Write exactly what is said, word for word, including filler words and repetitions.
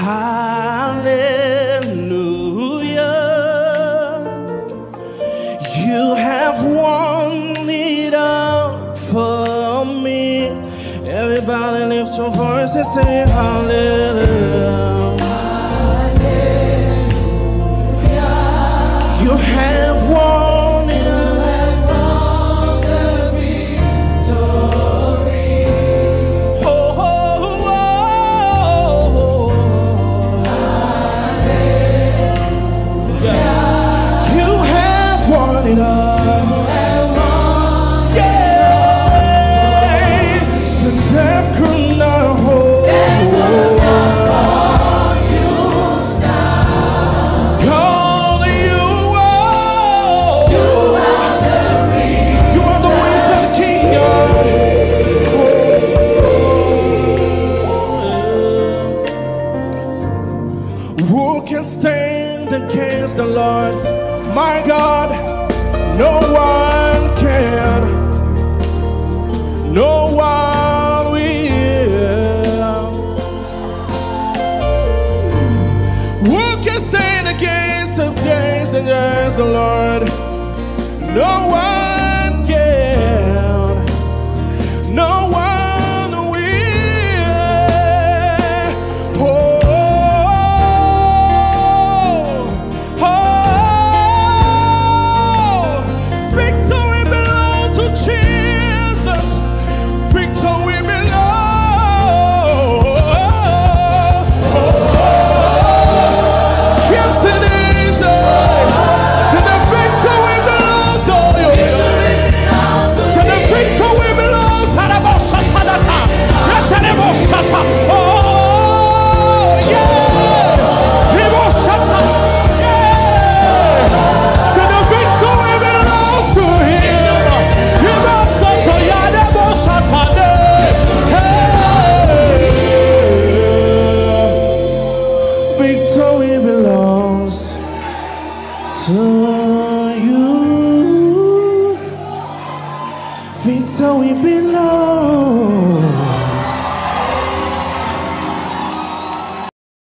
Hallelujah. You have won it all for me. Everybody lift your voice and say hallelujah. Hallelujah. You have won it all. Who can stand against the Lord? My God, no one can. No one will. Who can stand against, against, against the Lord? No one can. No one. Victory belongs to